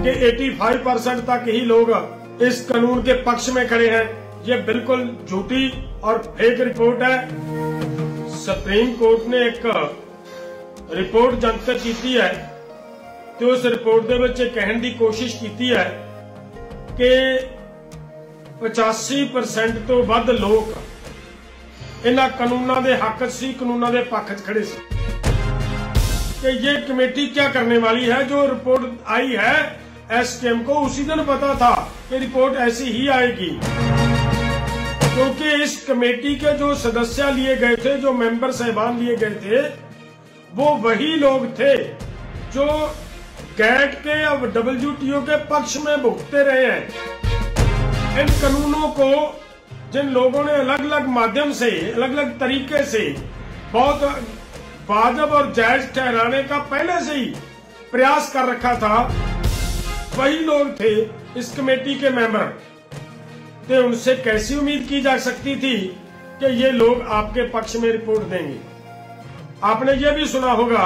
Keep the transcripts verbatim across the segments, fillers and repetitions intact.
कि पचासी परसेंट तक ही लोग इस कानून के पक्ष में खड़े हैं। ये बिल्कुल झूठी और फेक रिपोर्ट है। सुप्रीम कोर्ट ने एक रिपोर्ट जनतक की है तो उस रिपोर्ट दे विच कहने की कोशिश की है कि पचासी परसेंट तो वध लोग इन्हां कानूनों के हक सी, कानूनों के पक्ष च खड़े सी कि ये कमेटी क्या करने वाली है। जो रिपोर्ट आई है एसकेएम को उसी दिन पता था कि रिपोर्ट ऐसी ही आएगी, क्योंकि इस कमेटी के जो सदस्य लिए गए थे, जो मेंबर साहिबान लिए गए थे, वो वही लोग थे जो गैट के अब डब्ल्यूटीओ के पक्ष में भुगते रहे हैं। इन कानूनों को जिन लोगों ने अलग अलग माध्यम से, अलग अलग तरीके से बहुत वाजिब और जायज ठहराने का पहले से ही प्रयास कर रखा था, वही लोग थे इस कमेटी के मेंबर। तो उनसे कैसी उम्मीद की जा सकती थी कि ये लोग आपके पक्ष में रिपोर्ट देंगे। आपने ये भी सुना होगा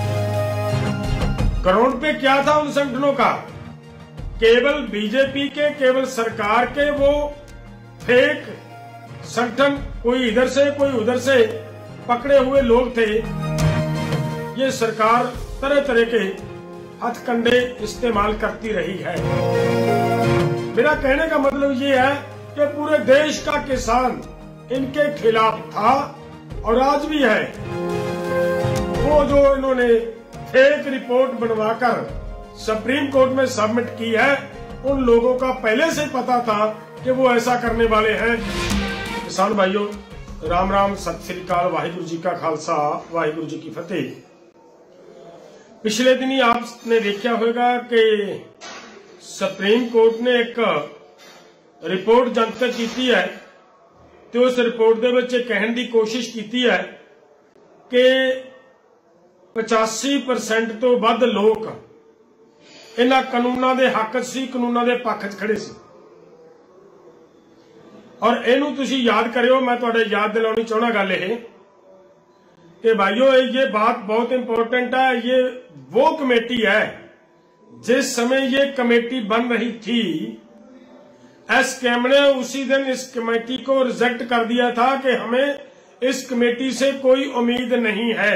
ग्राउंड पे क्या था उन संगठनों का। केवल बीजेपी के, केवल सरकार के वो फेक संगठन, कोई इधर से कोई उधर से पकड़े हुए लोग थे। ये सरकार तरह तरह के हथकंडे इस्तेमाल करती रही है। मेरा कहने का मतलब ये है कि पूरे देश का किसान इनके खिलाफ था और आज भी है। वो जो इन्होंने फेक रिपोर्ट बनवाकर सुप्रीम कोर्ट में सबमिट की है, उन लोगों का पहले से पता था कि वो ऐसा करने वाले हैं। किसान भाइयों, राम राम, सत श्री अकाल, वाहिगुरु जी का खालसा, वाहिगुरु जी की फतेह। पिछले दिन ही आपने देखा होगा कि सुप्रीम कोर्ट ने एक रिपोर्ट जनतक की है तो उस रिपोर्ट दे विच कहने की कोशिश की है कि पचासी परसेंट तो वध लोग इन्हां कानूनों के हक सी, कानूनों के पक्ष च खड़े सी। और इनू तुसी याद करियो, मैं तुहाडे याद दिलाउणी चाहुंदा गल ये कि भाइयों ये बात बहुत इंपॉर्टेंट है। ये वो कमेटी है जिस समय ये कमेटी बन रही थी, एसकेएम ने उसी दिन इस कमेटी को रिजेक्ट कर दिया था कि हमें इस कमेटी से कोई उम्मीद नहीं है।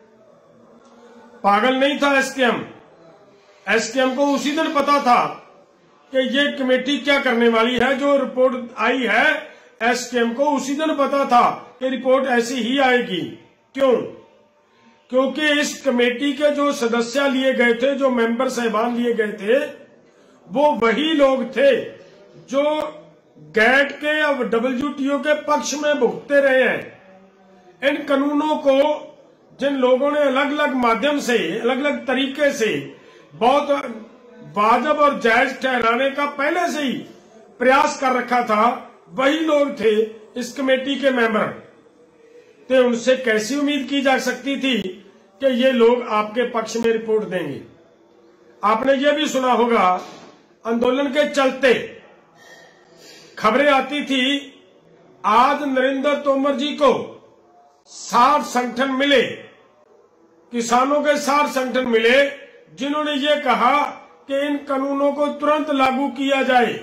पागल नहीं था एसकेएम। एसकेएम को उसी दिन पता था कि ये कमेटी क्या करने वाली है। जो रिपोर्ट आई है एसकेएम को उसी दिन पता था कि रिपोर्ट ऐसी ही आएगी। क्यों? क्योंकि इस कमेटी के जो सदस्य लिए गए थे, जो मेंबर साहिबान लिए गए थे, वो वही लोग थे जो गैट के अब डब्ल्यूटीओ के पक्ष में भुगते रहे हैं। इन कानूनों को जिन लोगों ने अलग अलग माध्यम से, अलग अलग तरीके से बहुत वाजिब और जायज ठहराने का पहले से ही प्रयास कर रखा था, वही लोग थे इस कमेटी के मेंबर। तो उनसे कैसी उम्मीद की जा सकती थी कि ये लोग आपके पक्ष में रिपोर्ट देंगे। आपने ये भी सुना होगा आंदोलन के चलते खबरें आती थी, आज नरेंद्र तोमर जी को साठ संगठन मिले, किसानों के साठ संगठन मिले, जिन्होंने ये कहा कि इन कानूनों को तुरंत लागू किया जाए।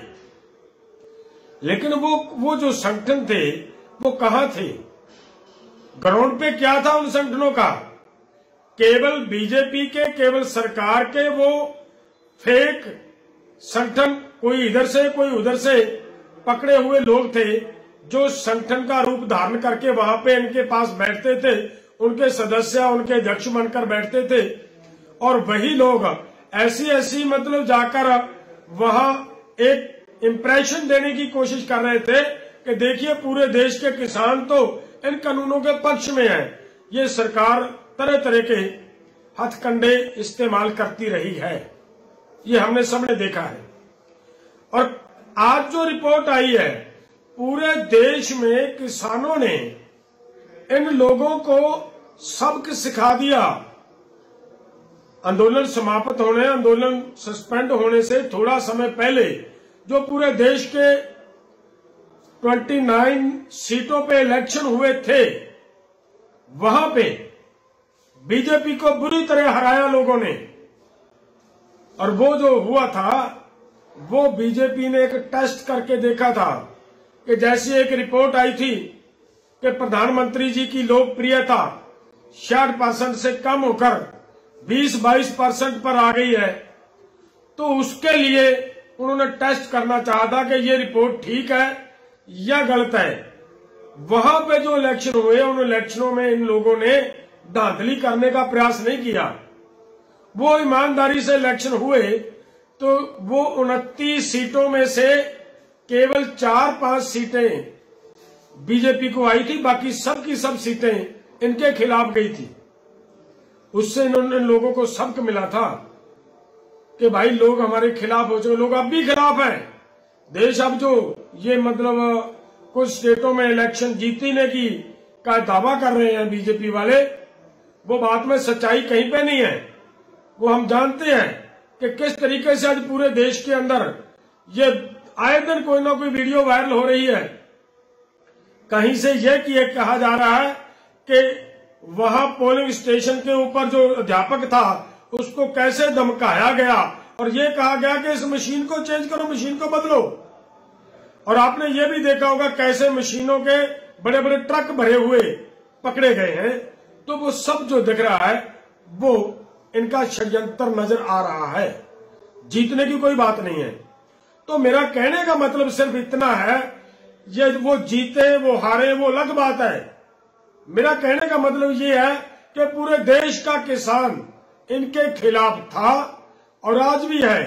लेकिन वो वो जो संगठन थे वो कहां थे? ग्राउंड पे क्या था उन संगठनों का? केवल बीजेपी के, केवल सरकार के वो फेक संगठन, कोई इधर से कोई उधर से पकड़े हुए लोग थे जो संगठन का रूप धारण करके वहां पे इनके पास बैठते थे, उनके सदस्य, उनके अध्यक्ष बनकर बैठते थे। और वही लोग ऐसी ऐसी मतलब जाकर वहां एक इंप्रेशन देने की कोशिश कर रहे थे कि देखिए पूरे देश के किसान तो इन कानूनों के पक्ष में है। ये सरकार तरह तरह के हथकंडे इस्तेमाल करती रही है, ये हमने सबने देखा है। और आज जो रिपोर्ट आई है, पूरे देश में किसानों ने इन लोगों को सबक सिखा दिया। आंदोलन समाप्त होने, आंदोलन सस्पेंड होने से थोड़ा समय पहले जो पूरे देश के उनतीस सीटों पे इलेक्शन हुए थे, वहां पे बीजेपी को बुरी तरह हराया लोगों ने। और वो जो हुआ था वो बीजेपी ने एक टेस्ट करके देखा था कि जैसी एक रिपोर्ट आई थी कि प्रधानमंत्री जी की लोकप्रियता साठ परसेंट से कम होकर बीस बाईस परसेंट पर आ गई है, तो उसके लिए उन्होंने टेस्ट करना चाहा था कि ये रिपोर्ट ठीक है या गलत है। वहां पे जो इलेक्शन हुए उन इलेक्शनों में इन लोगों ने धांधली करने का प्रयास नहीं किया। वो ईमानदारी से इलेक्शन हुए तो वो उनतीस सीटों में से केवल चार पांच सीटें बीजेपी को आई थी, बाकी सब की सब सीटें इनके खिलाफ गई थी। उससे इन्होंने लोगों को सबक मिला था कि भाई लोग हमारे खिलाफ हो चुके, लोग अब भी खिलाफ हैं। देश अब जो ये मतलब कुछ स्टेटों में इलेक्शन जीतने की का दावा कर रहे हैं बीजेपी वाले, वो बात में सच्चाई कहीं पे नहीं है। वो हम जानते हैं कि किस तरीके से आज पूरे देश के अंदर ये आए दिन कोई ना कोई वीडियो वायरल हो रही है। कहीं से यह कि कहा जा रहा है कि वहां पोलिंग स्टेशन के ऊपर जो अध्यापक था उसको कैसे धमकाया गया और ये कहा गया कि इस मशीन को चेंज करो, मशीन को बदलो। और आपने ये भी देखा होगा कैसे मशीनों के बड़े बड़े ट्रक भरे हुए पकड़े गए हैं। तो वो सब जो दिख रहा है वो इनका षड्यंत्र नजर आ रहा है, जीतने की कोई बात नहीं है। तो मेरा कहने का मतलब सिर्फ इतना है, ये वो जीते वो हारे वो अलग बात है। मेरा कहने का मतलब ये है कि पूरे देश का किसान इनके खिलाफ था और आज भी है,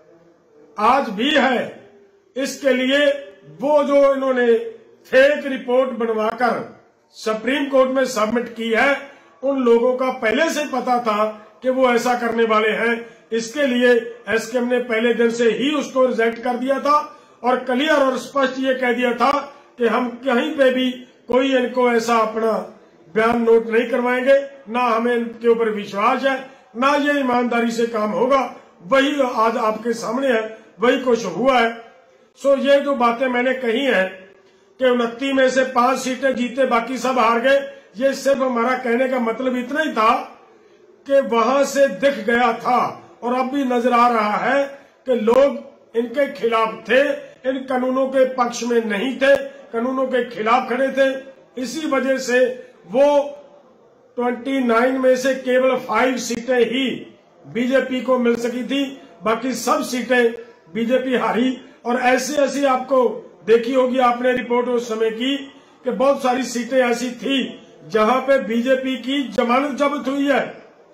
आज भी है। इसके लिए वो जो इन्होंने फेक रिपोर्ट बनवाकर सुप्रीम कोर्ट में सबमिट की है, उन लोगों का पहले से पता था कि वो ऐसा करने वाले हैं। इसके लिए एसकेएम ने पहले दिन से ही उसको रिजेक्ट कर दिया था और क्लियर और स्पष्ट ये कह दिया था कि हम कहीं पे भी कोई इनको ऐसा अपना बयान नोट नहीं करवाएंगे, ना हमें इनके ऊपर विश्वास है, ना ये ईमानदारी से काम होगा। वही आज आपके सामने है, वही कुछ हुआ है। सो ये जो बातें मैंने कही है कि उनतीस में से पांच सीटें जीते बाकी सब हार गए, ये सिर्फ हमारा कहने का मतलब इतना ही था कि वहां से दिख गया था और अब भी नजर आ रहा है कि लोग इनके खिलाफ थे, इन कानूनों के पक्ष में नहीं थे, कानूनों के खिलाफ खड़े थे। इसी वजह से वो उनतीस में से केवल पांच सीटें ही बीजेपी को मिल सकी थी, बाकी सब सीटें बीजेपी हारी। और ऐसे ऐसी आपको देखी होगी आपने रिपोर्ट उस समय की कि बहुत सारी सीटें ऐसी थी जहां पे बीजेपी की जमानत जब्त हुई है।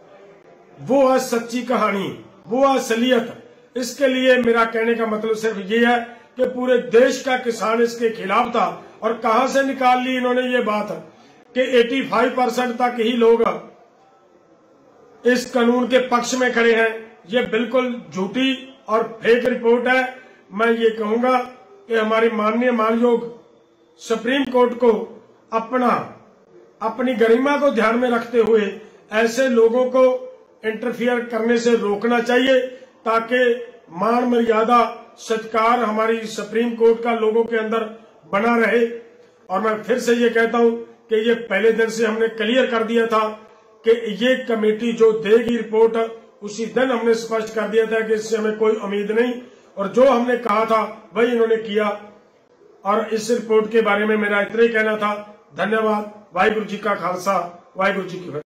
वो है सच्ची कहानी, वो है असलियत। इसके लिए मेरा कहने का मतलब सिर्फ ये है कि पूरे देश का किसान इसके खिलाफ था। और कहां से निकाल ली इन्होंने ये बात कि पचासी परसेंट तक ही लोग इस कानून के पक्ष में खड़े हैं। ये बिल्कुल झूठी और फेक रिपोर्ट है। मैं ये कहूंगा कि हमारी माननीय मानयोग सुप्रीम कोर्ट को अपना अपनी गरिमा को ध्यान में रखते हुए ऐसे लोगों को इंटरफियर करने से रोकना चाहिए, ताकि मान मर्यादा सत्कार हमारी सुप्रीम कोर्ट का लोगों के अंदर बना रहे। और मैं फिर से ये कहता हूं कि ये पहले दिन से हमने क्लियर कर दिया था कि ये कमेटी जो देगी रिपोर्ट, उसी दिन हमने स्पष्ट कर दिया था कि इससे हमें कोई उम्मीद नहीं, और जो हमने कहा था वही इन्होंने किया। और इस रिपोर्ट के बारे में मेरा इतना ही कहना था। धन्यवाद। वाहिगुरु जी का खालसा, वाहिगुरु जी की फतेह।